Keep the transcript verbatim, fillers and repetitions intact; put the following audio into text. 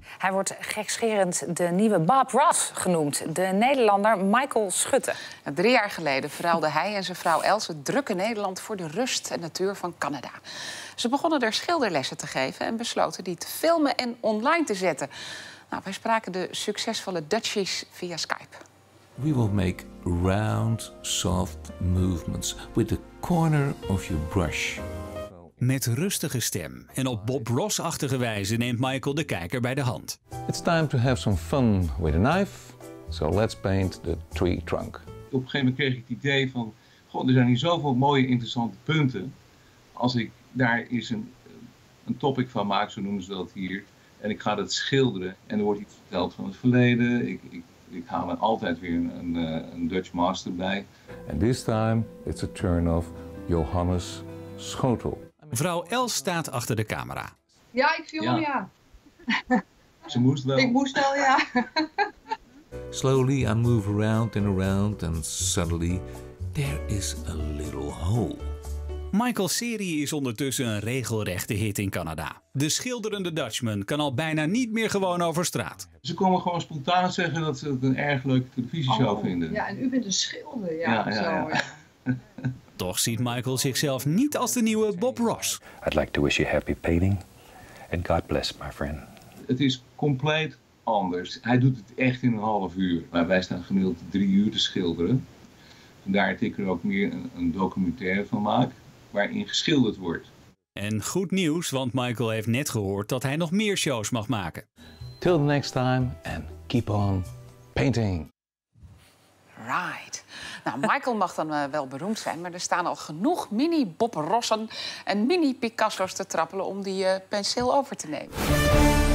Hij wordt gekscherend de nieuwe Bob Ross genoemd. De Nederlander Michael Schutte. Drie jaar geleden verruilden hij en zijn vrouw Els het drukke Nederland voor de rust en natuur van Canada. Ze begonnen er schilderlessen te geven en besloten die te filmen en online te zetten. Nou, wij spraken de succesvolle Dutchies via Skype. We will make round, soft movements with the corner of your brush. Met rustige stem en op Bob Ross-achtige wijze neemt Michael de kijker bij de hand. It's time to have some fun with a knife, so let's paint the tree trunk. Op een gegeven moment kreeg ik het idee van, goh, er zijn hier zoveel mooie, interessante punten. Als ik daar eens een, een topic van maak, zo noemen ze dat hier, en ik ga dat schilderen en er wordt iets verteld van het verleden. Ik, ik, ik haal er altijd weer een, een, een Dutch master bij. And this time it's a turn of Johannes Schotel. Vrouw Els staat achter de camera. Ja, ik film, ja. ja. Ze moest wel. Ik moest wel, ja. Slowly I move around and around and suddenly there is a little hole. Michael's serie is ondertussen een regelrechte hit in Canada. De schilderende Dutchman kan al bijna niet meer gewoon over straat. Ze komen gewoon spontaan zeggen dat ze het een erg leuke televisieshow oh, vinden. Ja, en u bent een schilder, ja. ja, ja, zo, ja. ja. Toch ziet Michael zichzelf niet als de nieuwe Bob Ross. I'd like to wish you happy painting and God bless, my friend. Het is compleet anders. Hij doet het echt in een half uur. Maar wij staan gemiddeld drie uur te schilderen. Vandaar dat ik er ook meer een, een documentaire van maak, waarin geschilderd wordt. En goed nieuws, want Michael heeft net gehoord dat hij nog meer shows mag maken. Till the next time and keep on painting. Right. Nou, Michael mag dan uh, wel beroemd zijn, maar er staan al genoeg mini-Bob Rossen en mini-Picasso's te trappelen om die uh, penseel over te nemen.